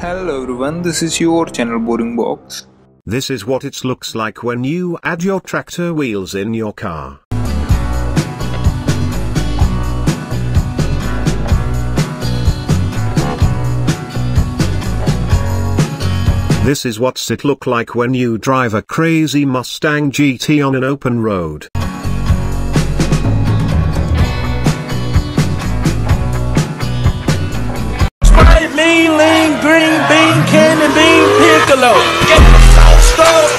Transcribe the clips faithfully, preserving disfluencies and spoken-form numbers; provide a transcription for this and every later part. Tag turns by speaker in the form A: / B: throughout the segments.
A: Hello everyone, this is your channel Boring Box.
B: This is what it looks like when you add your tractor wheels in your car. This is what's it look like when you drive a crazy Mustang G T on an open road.
C: Sprite, lean, lean, green bean, candy bean, piccolo. Get the sauce,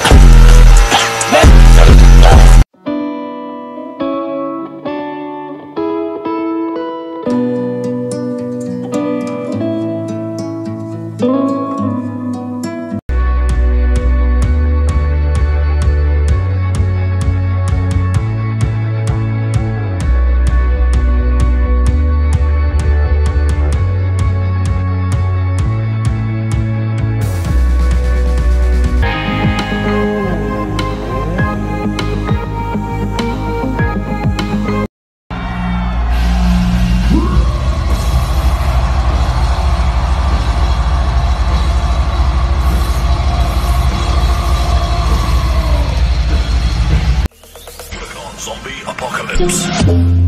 C: zombie apocalypse.